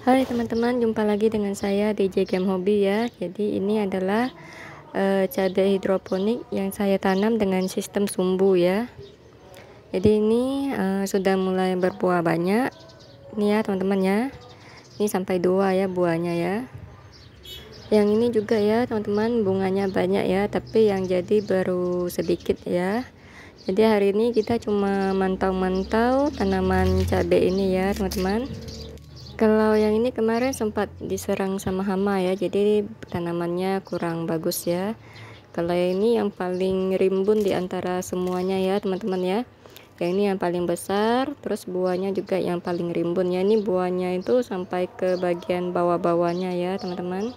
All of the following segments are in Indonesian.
Hai teman-teman, jumpa lagi dengan saya DJ Game Hobby ya. Jadi ini adalah cabai hidroponik yang saya tanam dengan sistem sumbu ya. Jadi ini sudah mulai berbuah banyak. Ini ya teman-teman ya. Ini sampai 2 ya buahnya ya. Yang ini juga ya teman-teman, bunganya banyak ya, tapi yang jadi baru sedikit ya. Jadi hari ini kita cuma mantau-mantau tanaman cabai ini ya teman-teman. Kalau yang ini kemarin sempat diserang sama hama ya, jadi tanamannya kurang bagus ya. Kalau ini yang paling rimbun di antara semuanya ya teman-teman ya. Yang ini yang paling besar, terus buahnya juga yang paling rimbun ya. Ini buahnya itu sampai ke bagian bawah-bawahnya ya teman-teman.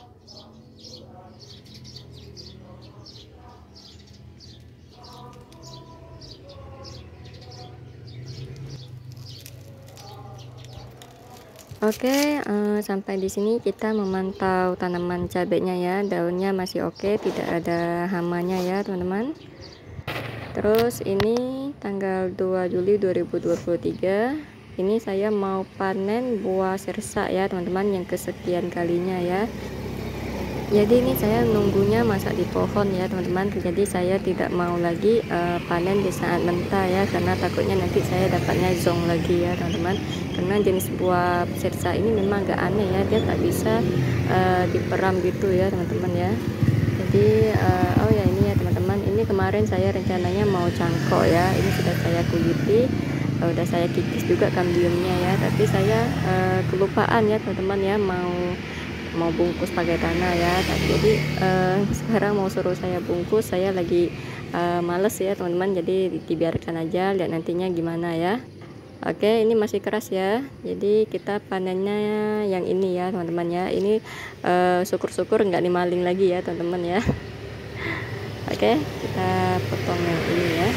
Oke, sampai di sini kita memantau tanaman cabenya ya. Daunnya masih oke, tidak ada hamanya ya teman-teman. Terus ini tanggal 2 Juli 2023. Ini saya mau panen buah sersa ya teman-teman, yang kesekian kalinya ya. Jadi ini saya nunggunya masak di pohon ya teman-teman. Jadi saya tidak mau lagi panen di saat mentah ya, karena takutnya nanti saya dapatnya zong lagi ya teman-teman. Karena jenis buah sersa ini memang agak aneh ya, dia tak bisa diperam gitu ya teman-teman ya. Jadi oh ya ini ya teman-teman, ini kemarin saya rencananya mau cangkok ya. Ini sudah saya kuliti, udah saya kikis juga kambiumnya ya, tapi saya kelupaan ya teman-teman ya, mau bungkus pakai tanah ya. Jadi sekarang mau suruh saya bungkus, saya lagi males ya teman-teman, jadi dibiarkan aja, lihat nantinya gimana ya. Oke, ini masih keras ya, jadi kita panennya yang ini ya teman-teman ya. Ini syukur-syukur nggak dimaling lagi ya teman-teman ya. Oke, kita potong yang ini ya.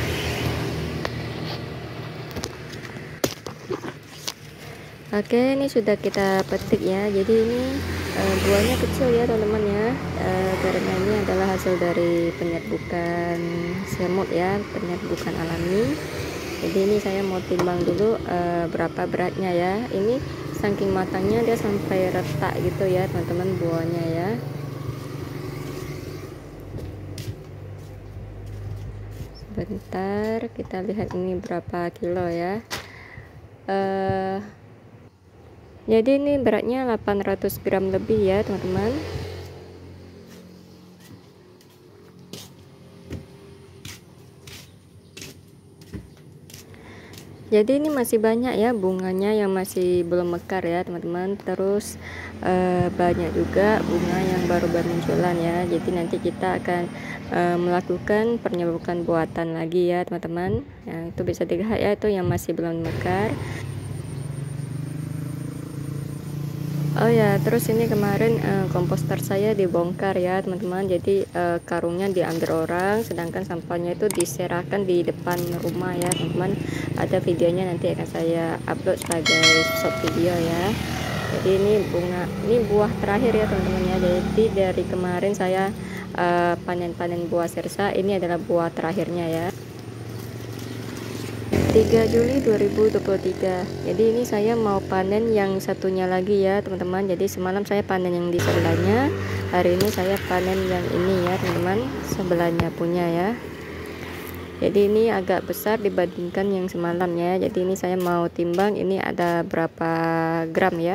Oke, ini sudah kita petik ya. Jadi ini buahnya kecil ya teman-teman ya, karena ini adalah hasil dari penyerbukan semut ya, penyerbukan alami. Jadi ini saya mau timbang dulu berapa beratnya ya. Ini saking matangnya dia sampai retak gitu ya teman-teman buahnya ya. Sebentar kita lihat ini berapa kilo ya. Jadi ini beratnya 800 gram lebih ya teman-teman. Jadi ini masih banyak ya bunganya yang masih belum mekar ya teman-teman. Terus banyak juga bunga yang baru bermunculan ya. Jadi nanti kita akan melakukan penyeluruhan buatan lagi ya teman-teman. Yang itu bisa dilihat ya, itu yang masih belum mekar. Oh ya, terus ini kemarin komposter saya dibongkar ya teman-teman. Jadi karungnya diambil orang, sedangkan sampahnya itu diserahkan di depan rumah ya teman-teman. Ada videonya, nanti akan saya upload sebagai short video ya. Jadi ini bunga, ini buah terakhir ya teman-teman ya. Jadi dari kemarin saya panen-panen buah sersa, ini adalah buah terakhirnya ya. 3 Juli 2023. Jadi ini saya mau panen yang satunya lagi ya teman-teman. Jadi semalam saya panen yang di sebelahnya, hari ini saya panen yang ini ya teman-teman, sebelahnya punya ya. Jadi ini agak besar dibandingkan yang semalam ya. Jadi ini saya mau timbang ini ada berapa gram ya.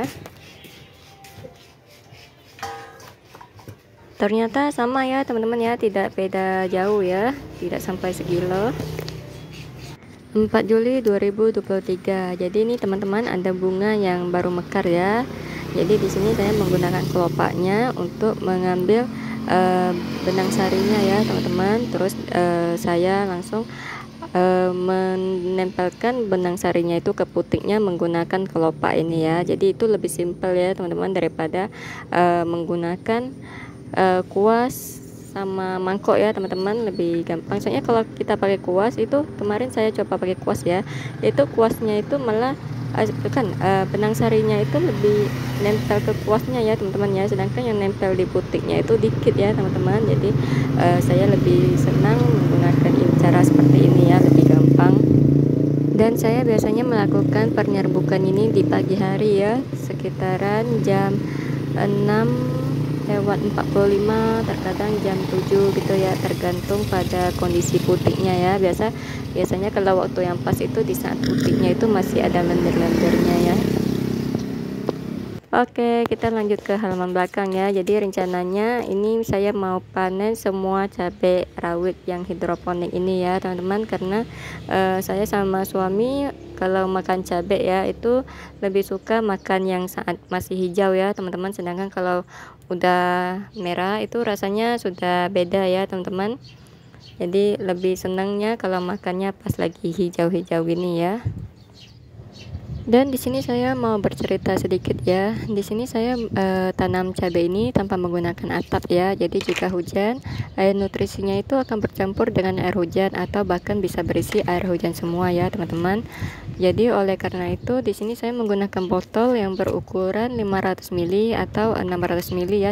Ternyata sama ya teman-teman ya, tidak beda jauh ya, tidak sampai sekilo. 4 Juli 2023. Jadi ini teman-teman ada bunga yang baru mekar ya. Jadi di sini saya menggunakan kelopaknya untuk mengambil benang sarinya ya teman-teman. Terus saya langsung menempelkan benang sarinya itu ke putiknya menggunakan kelopak ini ya. Jadi itu lebih simpel ya teman-teman, daripada menggunakan kuas sama mangkok ya teman-teman, lebih gampang. Soalnya kalau kita pakai kuas itu, kemarin saya coba pakai kuas ya, itu kuasnya itu malah benang sarinya itu lebih nempel ke kuasnya ya teman-teman ya, sedangkan yang nempel di putiknya itu dikit ya teman-teman. Jadi saya lebih senang menggunakan cara seperti ini ya, lebih gampang. Dan saya biasanya melakukan penyerbukan ini di pagi hari ya, sekitaran jam 6:45, terkadang jam 7 gitu ya, tergantung pada kondisi putihnya ya. Biasanya kalau waktu yang pas itu di saat putihnya itu masih ada lendir-lendirnya ya. Oke, kita lanjut ke halaman belakang ya. Jadi rencananya ini saya mau panen semua cabai rawit yang hidroponik ini ya teman-teman, karena saya sama suami kalau makan cabai ya itu lebih suka makan yang saat masih hijau ya teman-teman, sedangkan kalau udah merah itu rasanya sudah beda ya teman-teman. Jadi lebih senangnya kalau makannya pas lagi hijau-hijau gini ya. Dan di sini saya mau bercerita sedikit ya. Di sini saya tanam cabai ini tanpa menggunakan atap ya. Jadi jika hujan, air nutrisinya itu akan bercampur dengan air hujan atau bahkan bisa berisi air hujan semua ya, teman-teman. Jadi oleh karena itu di sini saya menggunakan botol yang berukuran 500 ml atau 600 ml ya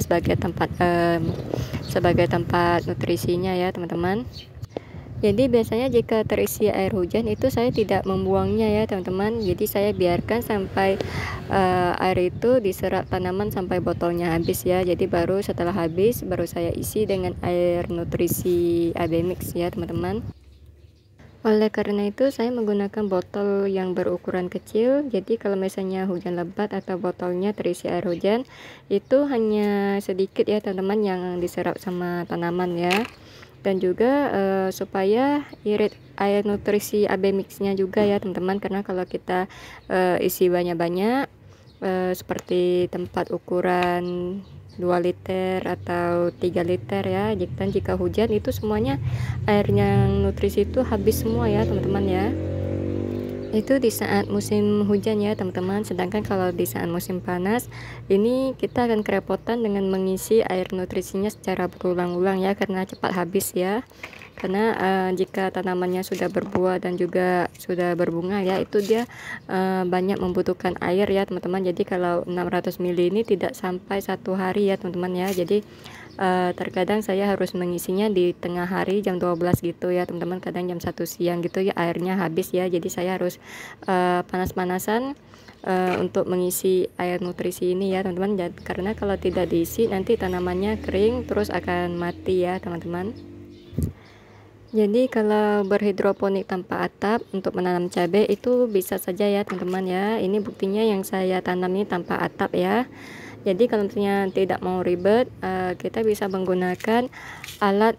sebagai tempat nutrisinya ya, teman-teman. Jadi biasanya jika terisi air hujan itu saya tidak membuangnya ya teman-teman. Jadi saya biarkan sampai air itu diserap tanaman sampai botolnya habis ya. Jadi baru setelah habis baru saya isi dengan air nutrisi AB Mix ya teman-teman. Oleh karena itu saya menggunakan botol yang berukuran kecil. Jadi kalau misalnya hujan lebat atau botolnya terisi air hujan, itu hanya sedikit ya teman-teman yang diserap sama tanaman ya. Dan juga supaya irit air nutrisi AB Mix-nya juga ya teman-teman, karena kalau kita isi banyak-banyak seperti tempat ukuran 2 liter atau 3 liter ya, dan jika hujan itu semuanya air yang nutrisi itu habis semua ya teman-teman ya. Itu di saat musim hujan ya teman-teman, sedangkan kalau di saat musim panas ini kita akan kerepotan dengan mengisi air nutrisinya secara berulang-ulang ya, karena cepat habis ya. Karena jika tanamannya sudah berbuah dan juga sudah berbunga ya, itu dia banyak membutuhkan air ya teman-teman. Jadi kalau 600 ml ini tidak sampai 1 hari ya teman-teman ya. Jadi terkadang saya harus mengisinya di tengah hari jam 12 gitu ya teman-teman, kadang jam 1 siang gitu ya airnya habis ya. Jadi saya harus panas-panasan untuk mengisi air nutrisi ini ya teman-teman, karena kalau tidak diisi nanti tanamannya kering terus akan mati ya teman-teman. Jadi kalau berhidroponik tanpa atap untuk menanam cabai itu bisa saja ya teman-teman ya. Ini buktinya yang saya tanam ini tanpa atap ya. Jadi kalau misalnya tidak mau ribet, kita bisa menggunakan alat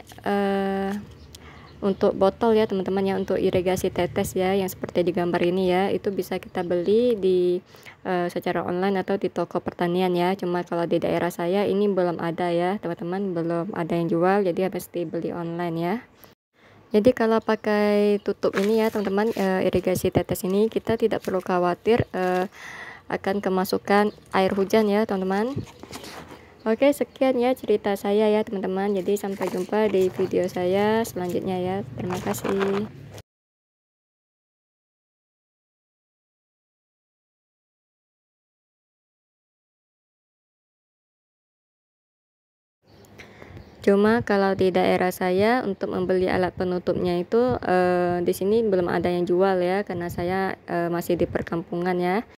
untuk botol ya teman-teman ya, untuk irigasi tetes ya, yang seperti di gambar ini ya. Itu bisa kita beli di secara online atau di toko pertanian ya. Cuma kalau di daerah saya ini belum ada ya teman-teman, belum ada yang jual, jadi harus dibeli online ya. Jadi kalau pakai tutup ini ya teman-teman, irigasi tetes ini kita tidak perlu khawatir akan kemasukan air hujan ya teman-teman. Oke, sekian ya cerita saya ya teman-teman. Jadi sampai jumpa di video saya selanjutnya ya. Terima kasih. Cuma kalau di daerah saya untuk membeli alat penutupnya itu di sini belum ada yang jual ya, karena saya masih di perkampungan ya.